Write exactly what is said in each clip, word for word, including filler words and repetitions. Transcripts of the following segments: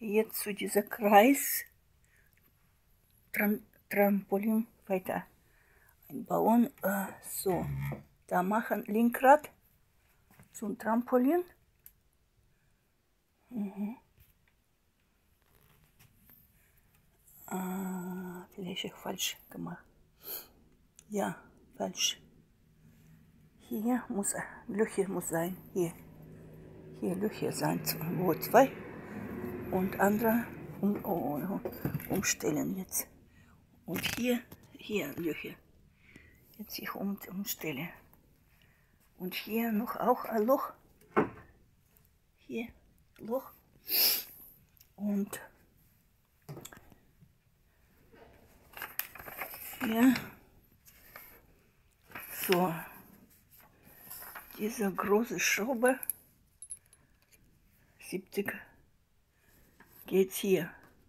jetzt zu dieser Kreis Tram Trampolin weiter einbauen. Äh, so, da machen Lenkrad zum Trampolin. Mhm. Ah, vielleicht ich falsch gemacht. Ja, falsch. Hier muss Löcher muss sein. Hier, hier Löcher sein, wo zwei und andere um, um, umstellen jetzt. Und hier, hier Löcher. Jetzt ich um, umstelle. Und hier noch auch ein Loch. Hier Loch. Und hier. So. Diese große Schraube. siebzig geht hier.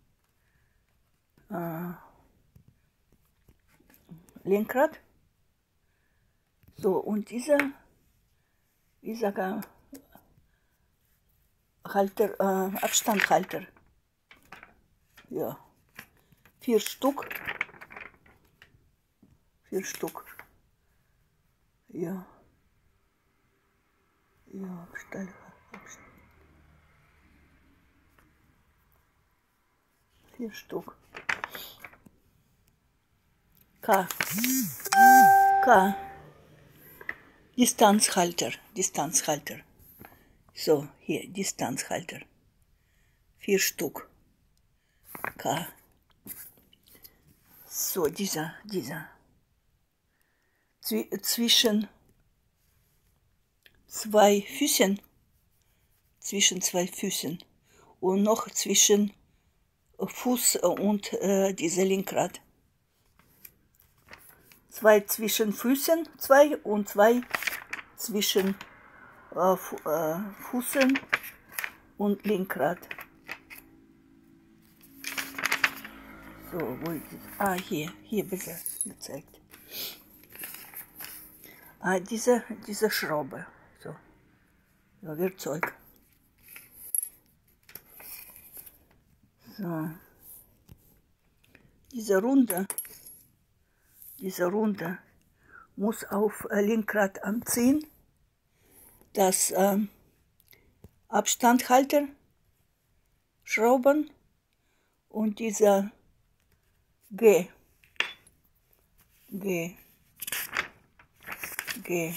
Äh, Lenkrad. So, und dieser, wie sage Halter, äh, Abstandhalter. Ja. Vier Stück. Vier Stück. Ja. Ja, Abstand. Abstand. Vier Stück. K. K. Distanzhalter. Distanzhalter. So, hier, Distanzhalter. Vier Stück. K. So, dieser, dieser. Zw zwischen zwei Füßen. Zwischen zwei Füßen. Und noch zwischen Fuß und äh, dieser Lenkrad. Zwei zwischen Füßen, zwei und zwei zwischen äh, Fu äh, Füßen und Lenkrad. So, wo ist es? Ah, hier, hier besser gezeigt. Ah, diese, diese Schraube. So, ja, Werkzeug. So. Diese Runde, diese Runde muss auf äh, Lenkrad anziehen. Das ähm, Abstandhalter, Schrauben und dieser G, G, G,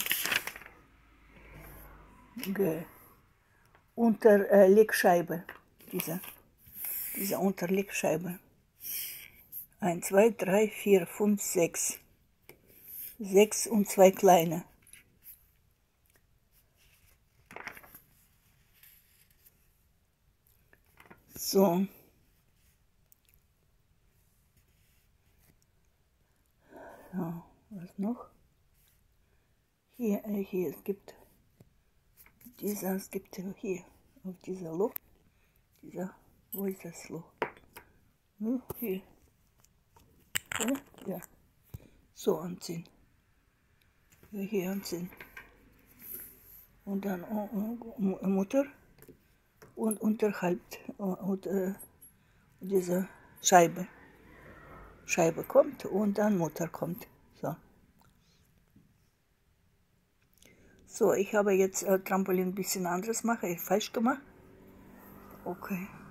G, unter äh, Legscheibe, diese, diese Unterlegscheibe. eins, zwei, drei, vier, fünf, sechs. sechs und zwei kleine. So. So, was noch? Hier, äh, hier, es gibt dieser, es gibt hier, auf dieser Loch, dieser, wo ist das Loch? Hm, hier. Ja, ja. So anziehen. Ja, hier anziehen. Und dann uh, uh, Mutter und unterhalb uh, und, uh, diese Scheibe. Scheibe kommt und dann Mutter kommt. So. So, ich habe jetzt äh, Trampolin ein bisschen anderes gemacht, falsch gemacht. Okay.